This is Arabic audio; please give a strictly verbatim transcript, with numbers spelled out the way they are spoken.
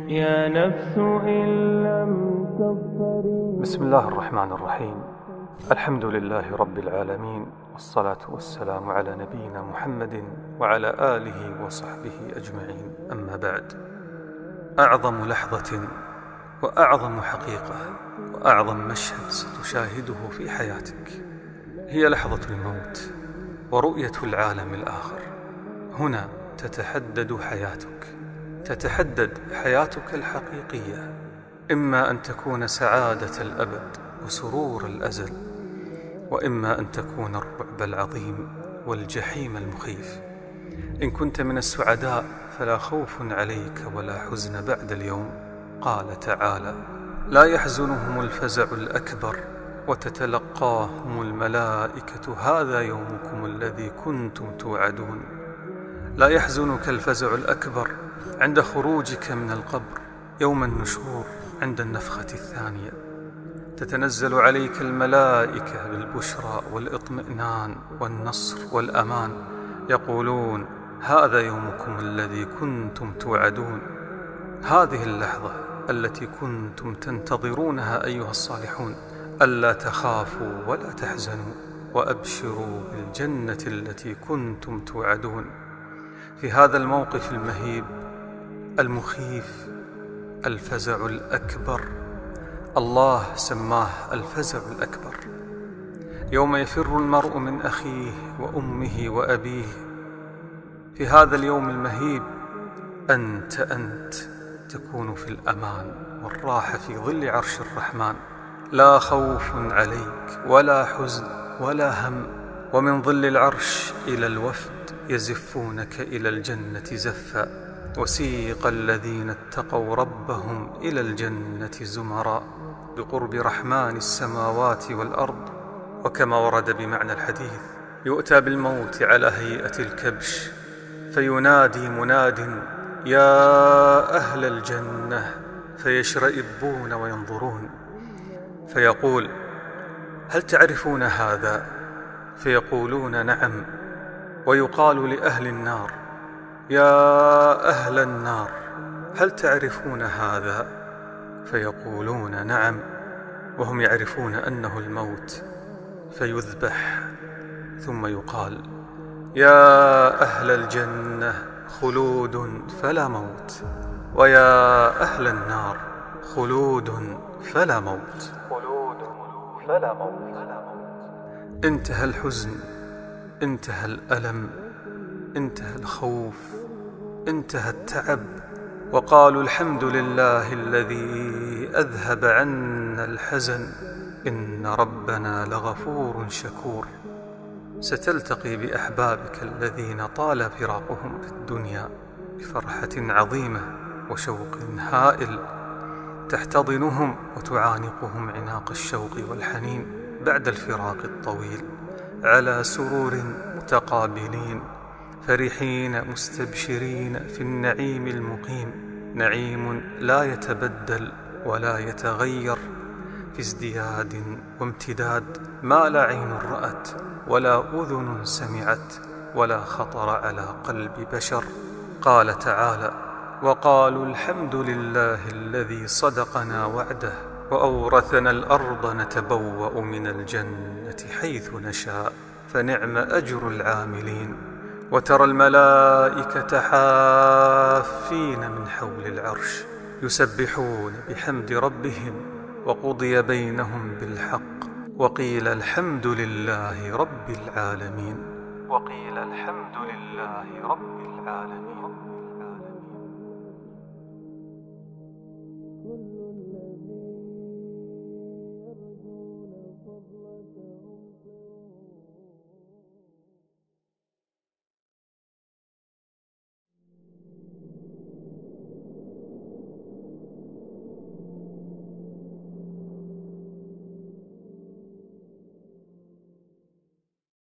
يا نفس إن لم تظفري. بسم الله الرحمن الرحيم. الحمد لله رب العالمين، والصلاة والسلام على نبينا محمد وعلى آله وصحبه أجمعين، أما بعد. أعظم لحظة وأعظم حقيقة وأعظم مشهد ستشاهده في حياتك هي لحظة الموت ورؤية العالم الآخر. هنا تتحدد حياتك، تتحدد حياتك الحقيقية، إما أن تكون سعادة الأبد وسرور الأزل، وإما أن تكون الرعب العظيم والجحيم المخيف. إن كنت من السعداء فلا خوف عليك ولا حزن بعد اليوم. قال تعالى: لا يحزنهم الفزع الأكبر وتتلقاهم الملائكة هذا يومكم الذي كنتم توعدون. لا يحزنك الفزع الأكبر عند خروجك من القبر يوم النشور عند النفخة الثانية. تتنزل عليك الملائكة بالبشرى والإطمئنان والنصر والأمان، يقولون: هذا يومكم الذي كنتم توعدون. هذه اللحظة التي كنتم تنتظرونها أيها الصالحون، ألا تخافوا ولا تحزنوا وأبشروا بالجنة التي كنتم توعدون. في هذا الموقف المهيب المخيف الفزع الأكبر، الله سماه الفزع الأكبر، يوم يفر المرء من أخيه وأمه وأبيه. في هذا اليوم المهيب أنت أنت تكون في الأمان والراحة في ظل عرش الرحمن، لا خوف عليك ولا حزن ولا هم. ومن ظل العرش إلى الوفد يزفونك إلى الجنة زفا، وسيق الذين اتقوا ربهم إلى الجنة زمرا بقرب رحمن السماوات والأرض. وكما ورد بمعنى الحديث: يؤتى بالموت على هيئة الكبش فينادي مناد: يا أهل الجنة، فيشرئبون وينظرون فيقول: هل تعرفون هذا؟ فيقولون: نعم. ويقال لأهل النار: يا أهل النار، هل تعرفون هذا؟ فيقولون: نعم. وهم يعرفون أنه الموت، فيذبح ثم يقال: يا أهل الجنة، خلود فلا موت، ويا أهل النار، خلود فلا موت. خلود فلا موت. انتهى الحزن، انتهى الألم، انتهى الخوف، انتهى التعب، وقالوا: الحمد لله الذي أذهب عنا الحزن، إن ربنا لغفور شكور. ستلتقي بأحبابك الذين طال فراقهم في الدنيا بفرحة عظيمة وشوق هائل، تحتضنهم وتعانقهم عناق الشوق والحنين بعد الفراق الطويل، على سرور متقابلين فرحين مستبشرين في النعيم المقيم، نعيم لا يتبدل ولا يتغير، في ازدياد وامتداد ما لا عين رأت ولا أذن سمعت ولا خطر على قلب بشر. قال تعالى: وقالوا الحمد لله الذي صدقنا وعده وأورثنا الأرض نتبوأ من الجنة حيث نشاء فنعم أجر العاملين. وترى الملائكة حافين من حول العرش يسبحون بحمد ربهم، وقضي بينهم بالحق، وقيل الحمد لله رب العالمين. وقيل الحمد لله رب العالمين.